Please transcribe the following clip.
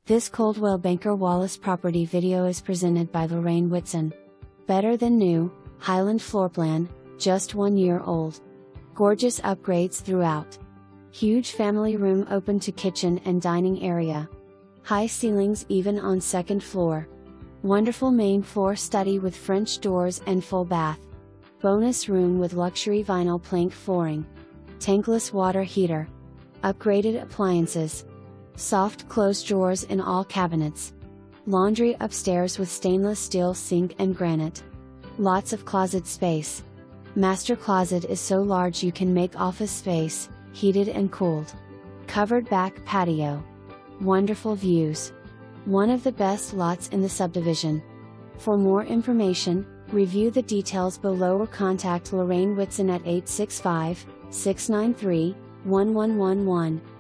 This Coldwell Banker Wallace property video is presented by Lorraine Whitson. Better than new, Highland floor plan, just 1 year old. Gorgeous upgrades throughout. Huge family room open to kitchen and dining area. High ceilings even on second floor. Wonderful main floor study with French doors and full bath. Bonus room with luxury vinyl plank flooring. Tankless water heater. Upgraded appliances. Soft close drawers in all cabinets. Laundry upstairs with stainless steel sink and granite. Lots of closet space. Master closet is so large you can make office space, heated and cooled. Covered back patio. Wonderful views. One of the best lots in the subdivision. For more information, review the details below or contact Lorraine Whitson at 865-693-1111.